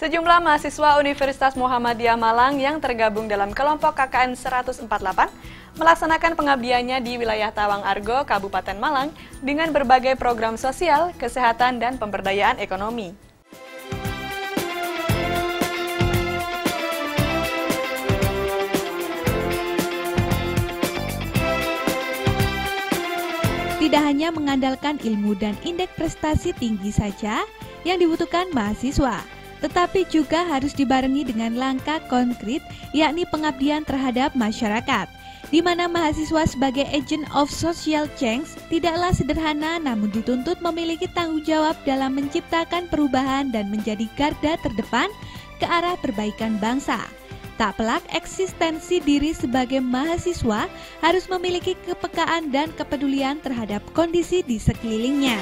Sejumlah mahasiswa Universitas Muhammadiyah Malang yang tergabung dalam kelompok KKN 148 melaksanakan pengabdiannya di wilayah Tawang Argo, Kabupaten Malang dengan berbagai program sosial, kesehatan, dan pemberdayaan ekonomi. Tidak hanya mengandalkan ilmu dan indeks prestasi tinggi saja yang dibutuhkan mahasiswa, tetapi juga harus dibarengi dengan langkah konkret, yakni pengabdian terhadap masyarakat, di mana mahasiswa sebagai agent of social change tidaklah sederhana namun dituntut memiliki tanggung jawab dalam menciptakan perubahan dan menjadi garda terdepan ke arah perbaikan bangsa. Tak pelak eksistensi diri sebagai mahasiswa harus memiliki kepekaan dan kepedulian terhadap kondisi di sekelilingnya.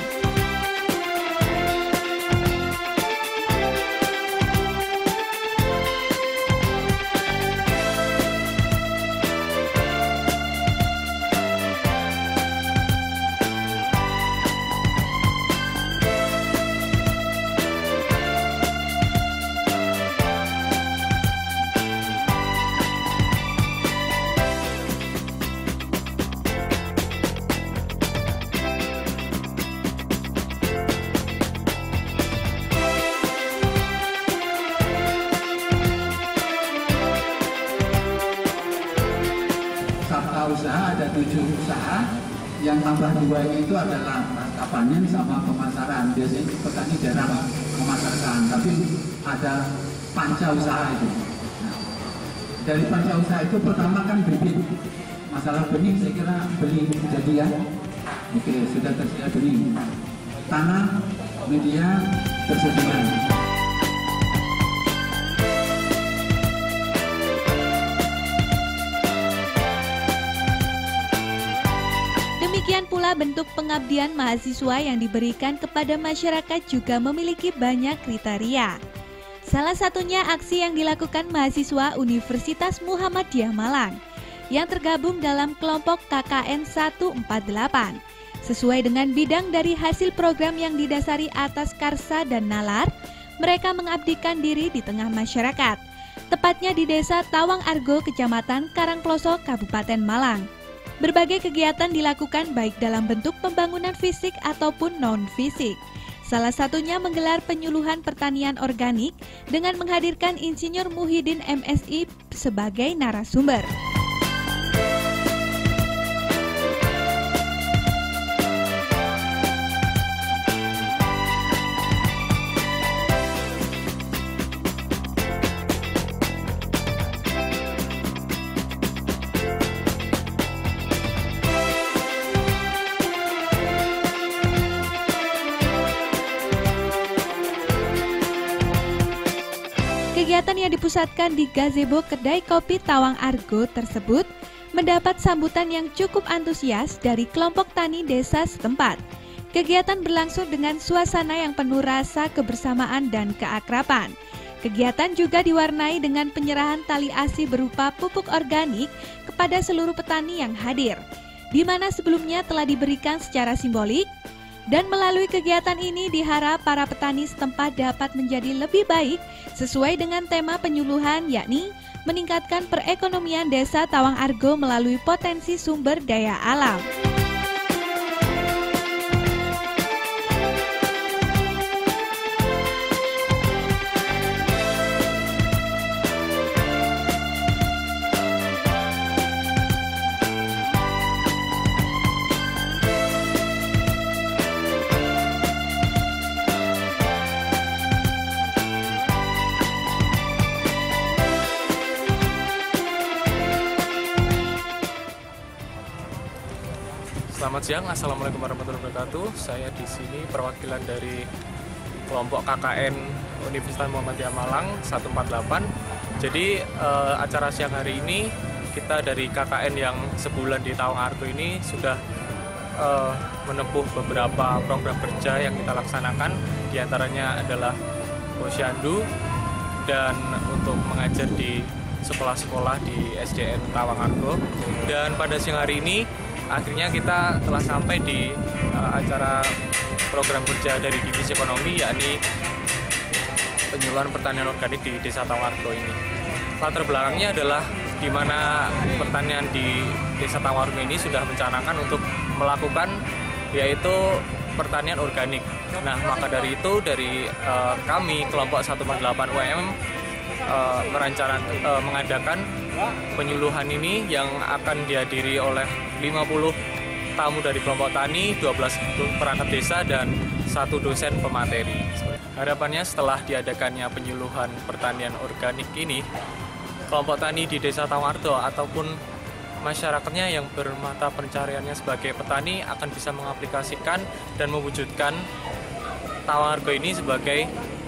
Usaha ada 7 usaha, yang tambah 2 itu adalah pasca panen sama pemasaran. Biasanya petani jarang memasarkan, tapi ada panca usaha itu. Nah, dari panca usaha itu pertama kan bibit. Masalah benih saya kira beli jadi ya. Oke, sudah tersedia benih. Tanah, media tersedia. Demikian pula bentuk pengabdian mahasiswa yang diberikan kepada masyarakat juga memiliki banyak kriteria. Salah satunya aksi yang dilakukan mahasiswa Universitas Muhammadiyah Malang yang tergabung dalam kelompok KKN 148. Sesuai dengan bidang dari hasil program yang didasari atas karsa dan nalar, mereka mengabdikan diri di tengah masyarakat, tepatnya di Desa Tawang Argo, Kecamatan Karangploso, Kabupaten Malang. Berbagai kegiatan dilakukan baik dalam bentuk pembangunan fisik ataupun non-fisik. Salah satunya menggelar penyuluhan pertanian organik dengan menghadirkan Insinyur Muhyiddin MSI sebagai narasumber. Kegiatan yang dipusatkan di gazebo kedai kopi Tawang Argo tersebut mendapat sambutan yang cukup antusias dari kelompok tani desa setempat. Kegiatan berlangsung dengan suasana yang penuh rasa kebersamaan dan keakraban. Kegiatan juga diwarnai dengan penyerahan tali asi berupa pupuk organik kepada seluruh petani yang hadir, di mana sebelumnya telah diberikan secara simbolik. Dan melalui kegiatan ini diharap para petani setempat dapat menjadi lebih baik sesuai dengan tema penyuluhan, yakni meningkatkan perekonomian desa Tawang Argo melalui potensi sumber daya alam. Selamat siang, Assalamualaikum warahmatullahi wabarakatuh. Saya di sini perwakilan dari kelompok KKN Universitas Muhammadiyah Malang 148. Jadi acara siang hari ini kita dari KKN yang sebulan di Tawang Argo ini sudah menempuh beberapa program kerja yang kita laksanakan. Di antaranya adalah Posyandu dan untuk mengajar di sekolah-sekolah di SDN Tawang Argo. Dan pada siang hari ini akhirnya kita telah sampai di acara program kerja dari Divisi Ekonomi, yakni penyuluhan pertanian organik di Desa Tawargo ini. Latar belakangnya adalah di mana pertanian di Desa Tawargo ini sudah mencanangkan untuk melakukan yaitu pertanian organik. Nah, maka dari itu dari kami kelompok 148 UMM mengadakan penyuluhan ini yang akan dihadiri oleh 50 tamu dari kelompok tani, 12 perangkat desa, dan 1 dosen pemateri. Harapannya setelah diadakannya penyuluhan pertanian organik ini, kelompok tani di Desa Tawargo ataupun masyarakatnya yang bermata pencariannya sebagai petani akan bisa mengaplikasikan dan mewujudkan Tawargo ini sebagai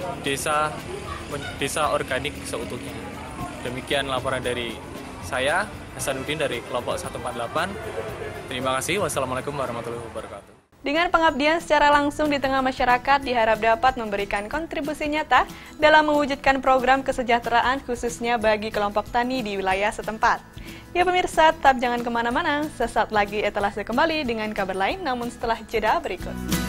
desa organik seutuhnya. Demikian laporan dari saya, Hasanuddin dari kelompok 148. Terima kasih. Wassalamualaikum warahmatullahi wabarakatuh. Dengan pengabdian secara langsung di tengah masyarakat diharap dapat memberikan kontribusi nyata dalam mewujudkan program kesejahteraan khususnya bagi kelompok tani di wilayah setempat. Ya pemirsa, tetap jangan kemana-mana, sesaat lagi etalase kembali dengan kabar lain namun setelah jeda berikut.